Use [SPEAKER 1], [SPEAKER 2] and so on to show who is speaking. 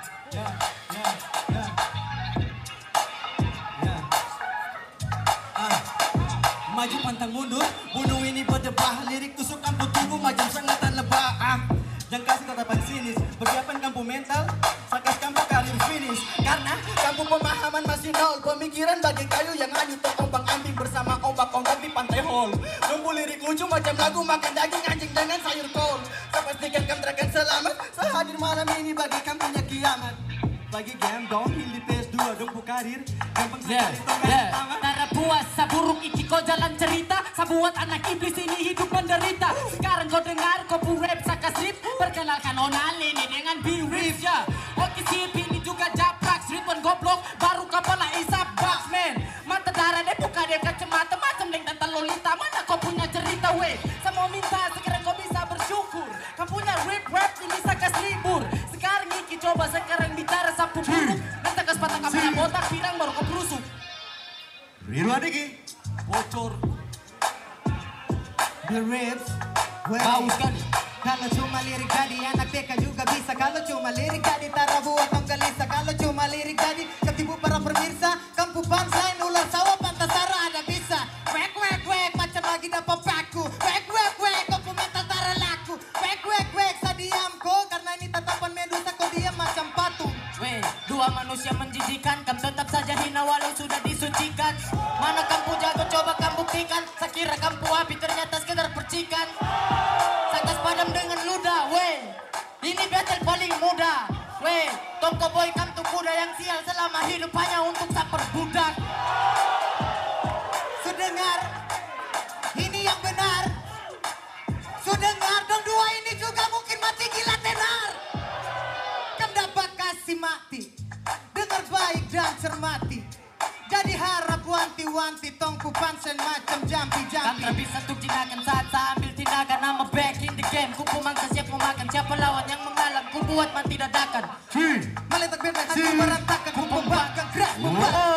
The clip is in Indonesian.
[SPEAKER 1] ya, ya, ya. Ya. Maju pantang mundur, bunuh ini berdebah. Lirik tusuk kampu tubuh macam sengatan lebah. Jangan kasih tatapan sinis, persiapan kampu mental, sakas kampu karir finish. Karena kampu pemahaman masih nol, pemikiran bagai kayu yang hanyut terombang ambing bersama ombak-ombak di pantai hall. Nunggu lirik lucu macam lagu makan daging anjing dengan sayur kol. Saya pastikan kamu akan selamat, saya hadir malam ini bagi kamu punya kiamat. Bagi game downhill di PS2 dong bu karir. Gampang sekali tongkat
[SPEAKER 2] Tara puasa buruk iki kau jalan cerita. Sabuat anak iblis ini hidup menderita. Sekarang kau dengar kau rap saka strip. Perkenalkan Onal ini dengan B-Riff ya. Oke sip ini juga japrak. Streetwan goblok baru kepala isap box man. Mata darah deh buka dia kacamata. Macam leng tante Lolita. Mana kau punya cerita weh. Saya mau minta sekarang kau bisa bersyukur. Kau punya rap ini sakas libur. Sekarang iki coba sekarang bicara sapu buruk. Nanti kas patah kamera botak pirang baru kau berusuk.
[SPEAKER 1] Riru adiki bocor.
[SPEAKER 3] The Rips.
[SPEAKER 2] Bau sekali.
[SPEAKER 3] Kalau cuma lirik jadi anak TK juga bisa. Kalau cuma lirik jadi Tara buat tong gelisah. Kalau cuma lirik jadi ketipu para pemirsa. Kampu punchline ular sawah pantas Tara ada bisa. Wek wek wek macam lagi dapat paku. Wek wek wek kampu mental Tara laku. Wek wek wek sadiamko karena ini tatapan medusa kau diam macam patung.
[SPEAKER 2] Weh, dua manusia menjijikan. Kamu tetap saja hina walau sudah disucikan. Mana kamu jago coba kamu buktikan. Sekira kamu api ternyata sekedar percikan. Sakas padam dengan ludah, weh. Ini battle paling mudah, weh. Tongko boy kamu tuh kuda yang sial selama hidup hanya untuk saper budak.
[SPEAKER 3] Sudengar, ini yang benar. Sudengar, dong dua ini juga mungkin mati gila tenar. Kan dapat kasih mati, dengar baik dan cermati. Jadi harap wanti-wanti tongku pansen macam jampi-jampi.
[SPEAKER 2] Kamu bisa tuh tindakan saat saya ambil tindakan. Nama back in the game. Kupu mangsa siap memakan. Siapa lawan yang mengalah. Ku buat mati dadakan.
[SPEAKER 3] Meletak benteng hati berantakan. Ku pembangkang keras membantu.